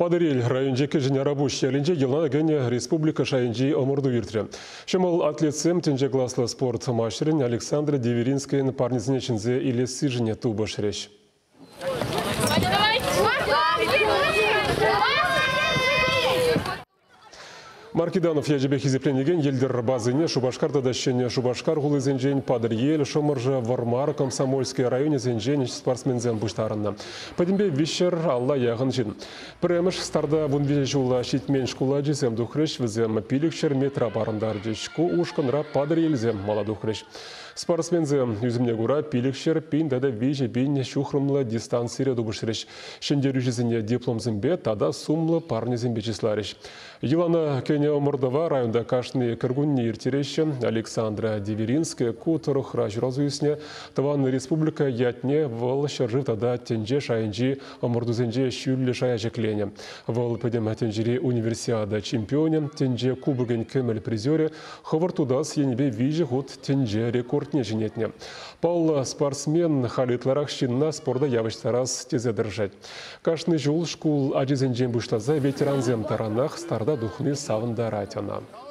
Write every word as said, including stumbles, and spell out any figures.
Падырел районжеке және рабочий әлінже елна гене республика шайынжи омырду виртре. Шымыл атлетсем тенже класслы спорт машырын Александра Деверинскайын парнезіне чынзе илесі жіне туба шыреш. Маркиданов ежебе хизепленеген елдер базыне Шубашкарда дащене Шубашкар гулы зенжен падыр ел, Шомыржа Вармар, Комсомольский районе зенжен спортсмензен бұштарынна. Падимбе вишер алла яғын жин. Премеш старда вунвеже жула шитмен шкула жезем духреш візем пилікшер метра барындар жешку ушқынра падыр елзем мала духреш. Спортсмензем юзімне гура пилікшер пин дада веже бейне шухрымлы дистанцире дубышреш. Шендеру жезіне дипломзембе тада сумлы парнезембе числареш. Елана Кене Омырдова районда кашны кыргунни иртереші Александра Деверинская кутырых разуюсне Таван республика ятне вол шаржив тада тенже шайынжи Омырдузенже шүлі шая жеклене. Вол пөдем тенжери универсиада чемпионе, тенже кубыген көмел призере, ховар тудас енебе вижі ход тенже рекордне женетне. Пал спортсмен халитларах шинна спорда явыштарас тезе держать. Кашны жул шкул ажизенжен бұштаза ветеранзем таранах старда духны савында ратяна.